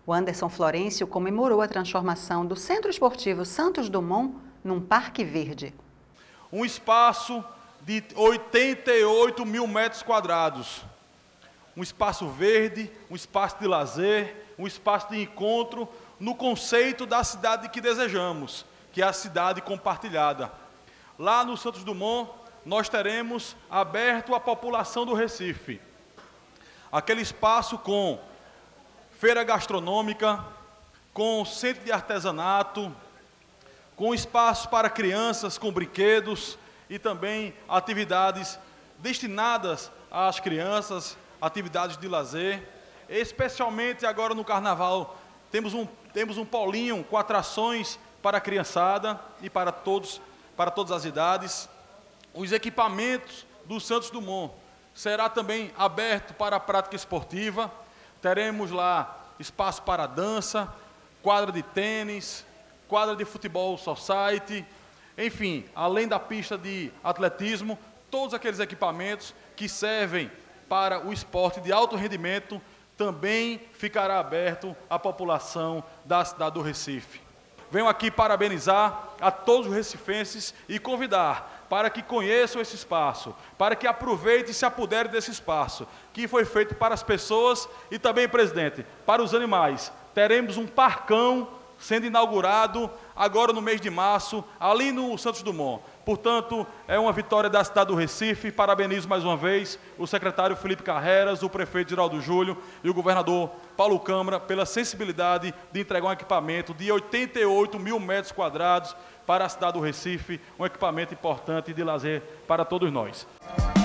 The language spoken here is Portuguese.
O Anderson Florencio comemorou a transformação do Centro Esportivo Santos Dumont num parque verde. Um espaço de 88 mil metros quadrados. Um espaço verde, um espaço de lazer, um espaço de encontro no conceito da cidade que desejamos, que é a cidade compartilhada. Lá no Santos Dumont, nós teremos aberto à população do Recife aquele espaço com feira gastronômica, com centro de artesanato, com espaços para crianças, com brinquedos e também atividades destinadas às crianças, atividades de lazer. Especialmente agora no Carnaval, temos um polinho com atrações para a criançada e para todas as idades. Os equipamentos do Santos Dumont será também aberto para a prática esportiva. Teremos lá espaço para dança, quadra de tênis, quadra de futebol society, enfim, além da pista de atletismo, todos aqueles equipamentos que servem para o esporte de alto rendimento também ficará aberto à população da cidade do Recife. Venho aqui parabenizar a todos os recifenses e convidar para que conheçam esse espaço, para que aproveitem e se apoderem desse espaço, que foi feito para as pessoas e também, presidente, para os animais. Teremos um parcão sendo inaugurado agora no mês de março, ali no Santos Dumont. Portanto, é uma vitória da cidade do Recife. Parabenizo mais uma vez o secretário Felipe Carreras, o prefeito Giraldo Júlio e o governador Paulo Câmara pela sensibilidade de entregar um equipamento de 88 mil metros quadrados para a cidade do Recife, um equipamento importante de lazer para todos nós.